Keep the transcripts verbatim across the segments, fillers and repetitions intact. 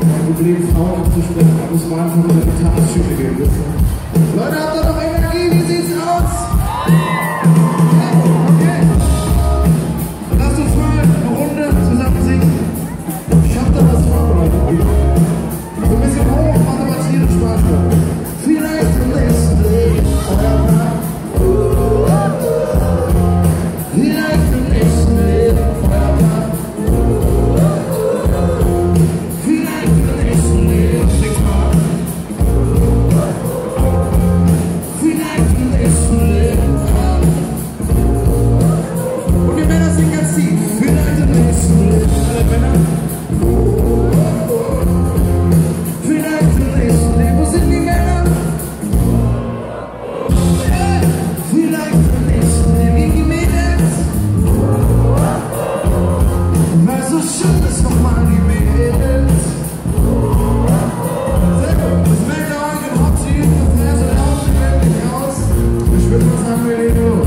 Problem, Frauen anzusprechen, da muss man einfach nur eine Gitarrenschule gehen. Leute, habt ihr noch Energie? Wie sieht's aus? Okay. Lasst uns mal eine Runde zusammen singen. Ich hab da was vorbereitet. So ein bisschen hoch, macht aber tierisch Spaß. Vielleicht im nächsten Leben euer Mann. Vielleicht im nächsten Leben euer Mann. Vielleicht im nächsten Leben sing's mal. Vielleicht im nächsten Leben. Und wir Männer singen ganz tief. Vielleicht im nächsten Leben. Alle Männer. Vielleicht im nächsten Leben. Wo sind die Männer? Vielleicht im nächsten Leben. Gegen die Mädels. Weil so schön ist nochmal die Mädels. Sehr gut. Das Männer heute im Hot Team. Das wäre so laut wie möglich aus. Ich würde mal sagen, wir legen los.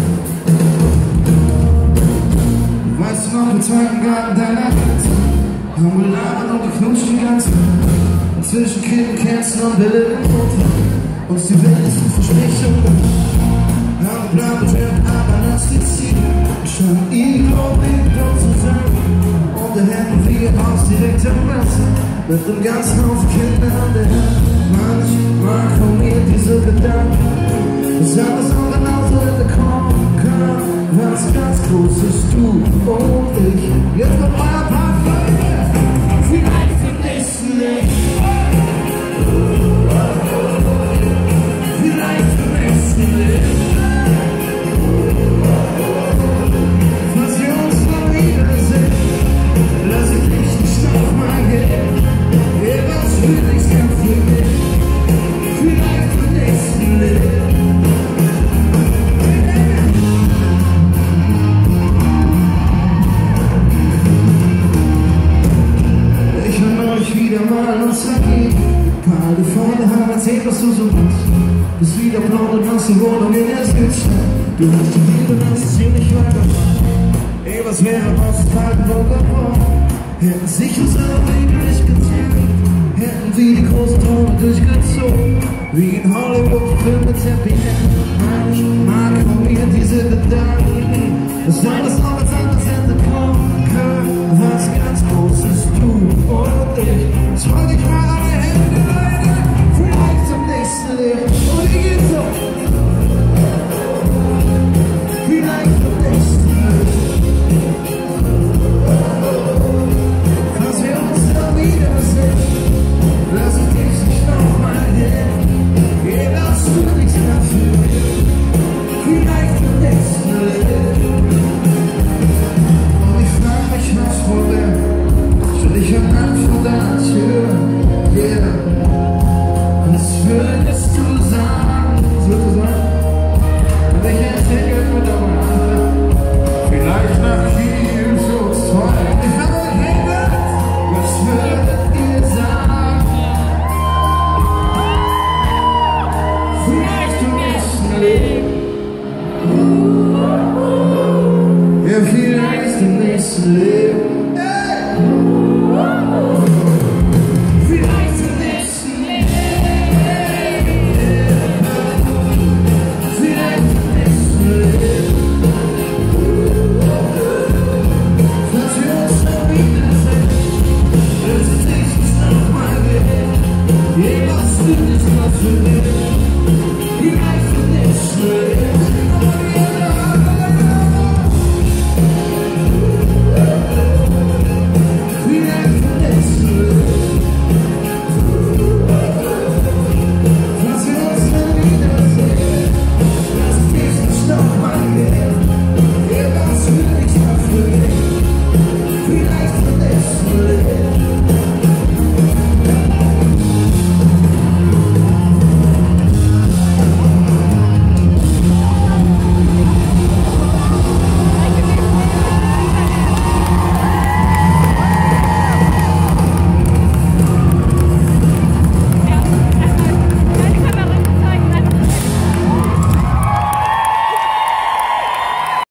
Weißt du noch, im zweiten Garten deiner Eltern haben wir labert und geknutscht die ganze Nacht. Und zwischen Kippen, Kerzen und Wille im Mutter uns die wildesten Versprechungen haben Plan beschwert, aber lass die Ziele schon irgendwo mit uns zusammen. Und da hätten wir aus direkt am Wasser mit dem ganzen Haufen Kinder an der Hand. Manchmal kommen mir diese Gedanken, dass alles auch genauso hätte kommen können. Was ganz Großes, du und ich. Jetzt kommt euer Part, Leute. Vielleicht im nächsten Leben. Vielleicht im nächsten Leben. Falls wir uns mal wiedersehen, lass ich dich nicht auf mein gehen. Wer was für nichts kann für mich. Vielleicht im nächsten Leben. Wieder mal uns vergeben. Paar alte Freunde haben erzählt, was du so machst. Bist wieder blau und machst die Wohnung in der Skizze. Du hast die Liebe, das ist ziemlich weiter. Ey, was wäre aus dem kalten Bunker geworden? Hätten sich unsere Wege nicht gezogen. Hätten wir die großen Träume durchgezogen. Wie in Hollywood-Film mit Happy End. Manchmal kommen mir diese Gedanken, dass alles noch als anderes hätte kommen können. Was ganz Großes, du und ich. Jetzt frag ich mal alle Hände, Leute. Vielleicht zum nächsten Leben. Und wie geht's so? Vielleicht zum nächsten Leben. Falls wir uns dann wiedersehen, lass ich dich nicht auf mein Leben. Geh, lass du nichts mehr für mich. Vielleicht zum nächsten Leben. Und ich frag mich, was wohl wäre. Ich hab Angst vor deiner Tür, yeah. Was würdest du sagen? Was würdest du sagen? Welche Ticket mit der Mann? Vielleicht nach Kiel für uns zwei. Ich hab euch gehört. Was würdet ihr sagen? Vielleicht im nächsten Leben. Ja, vielleicht im nächsten Leben. Vielleicht im nächsten Leben. Vielleicht im nächsten Leben. Falls wir uns noch wiedersehen, lass ich dich nicht nochmal gehen. Geh, was du nicht mal für mich.